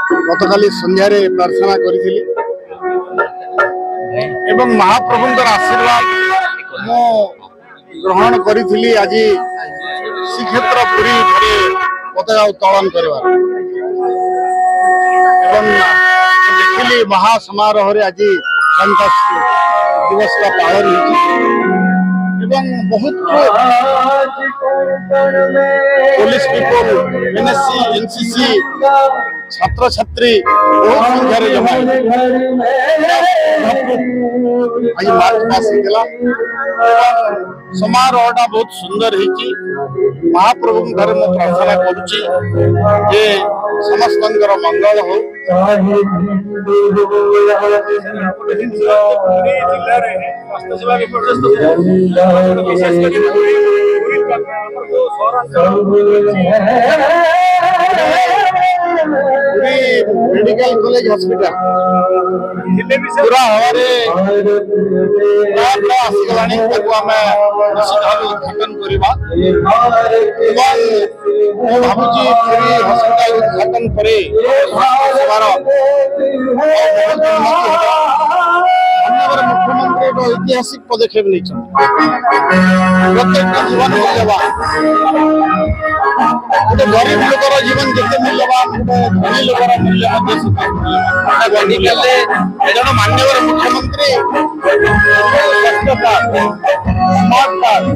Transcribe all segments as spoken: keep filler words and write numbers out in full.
गतकाली संध्यार प्रार्थना करी एवं महाप्रभुंर आशीर्वाद मो ग्रहण करी आज श्रीक्षेत्र पुरी पताका उत्तोलन करवार देखिली महासमारोह आज दिवस का पालन एवं बहुत पुलिस पीपल एनएससी एनसीसी छात्र छात्री बहुत संख्यार जमा आज मार्च पास समारोहटा बहुत सुंदर है। महाप्रभु प्रार्थना करुच्ची जे समस्त मंगल हो। मेडिकल कॉलेज हॉस्पिटल पूरा हमारे आसीगलानी उद्घाटन करवा भावुची पूरी हॉस्पिटल उद्घाटन पर मुख्यमंत्री एक ऐतिहासिक पदक्षेप नहीं प्रत्येक जीवन मूल्यवान गोटे गरीब लोकर जीवन जिते मूल्यवान धनी लोकर मूल्य जन माननीय मुख्यमंत्री स्वास्थ्य कार्ड स्मार्ट कार्ड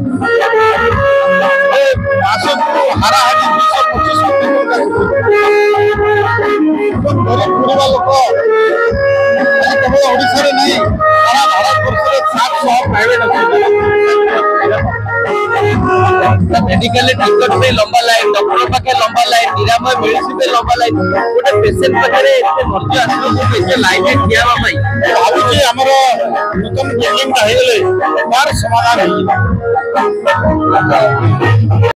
मासकू हाराहारी दुश पचिश गरीब पूरा लोक केवल ओडिशा नहीं सारा भारत वर्ष सात सौ प्राइवेट मेडिकल टिकट पे लंबा लाइन डॉक्टर पाखे लंबा लाइन निरामय मेडिसिन पे लंबा लाइन गोटे पेशेंट पाखे एते मर्जी आसो एते लाइन में ठिया भाई भाबुची हमर नूतन बिल्डिंग का हेले तार समाधान है।